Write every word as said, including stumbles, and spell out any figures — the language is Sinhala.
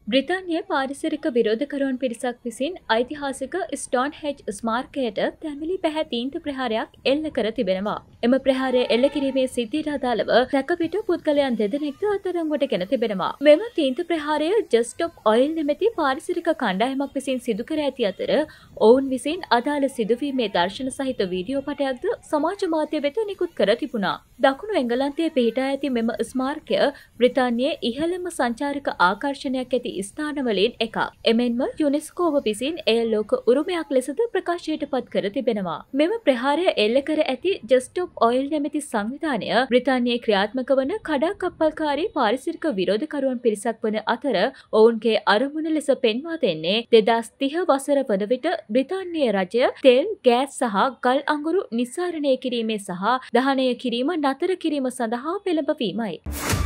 බ්‍රිතාන්‍යයේ පාරිසරික විරෝධකරුවන් පිරිසක් විසින් ඓතිහාසික ස්ටෝන්හෙන්ජ් ස්මාරකයට තැඹිලි පැහැ තීන්ත ප්‍රහාරයක් එල්ල කර තිබෙනවා. එම ප්‍රහාරය එල්ල කිරීමේ සිද්ධියට අදාළව සැකපිට පුද්ගලයන් දෙදෙනෙක්ද අත්අඩංගුවට ගෙන තිබෙනවා. මෙම තීන්ත ප්‍රහාරය ජස්ට් ස්ටොප් ඔයිල් නැමැති පාරිසරික කණ්ඩායමක් විසින් සිදු කර ඇති අතර ඔවුන් විසින් අදාළ සිදුවීමේ දර්ශන සහිත වීඩියෝ පටයක්ද සමාජ මාධ්‍ය වෙත නිකුත් කර තිබුණා. දකුණු එංගලන්තයේ පිහිටා ඇති මෙම ස්මාරකය බ්‍රිතාන්‍යයේ ඉහළම සංචාරක ආකර්ෂණයක් ඇති ස්ථානවලින් එකක්. එමෙන්ම යුනෙස්කෝව විසින් එය ලෝක උරුමයක් ලෙසද ප්‍රකාශයට පත් කර තිබෙනවා. මෙම ප්‍රහාරය එල්ල කර ඇති ජස්ට් ස්ටොප් ඔයිල් නැමැති සංවිධානය බ්‍රිතාන්‍යයේ ක්‍රියාත්මක වන කඩා කප්පල්කාරී පාරිසරික විරෝධකරුවන් පිරිසක් වන අතර ඔවුන්ගේ අරමුණ ලෙස පෙන්වා දෙන්නේ දෙදාස් තිහ වසර වන විට බ්‍රිතාන්‍ය රජය තෙල්, ගෑස් සහ ගල් අඟුරු නිස්සාරණය කිරීමේ සහ දහනය කිරීම නතර කිරීම සඳහා පෙළඹවීමයි.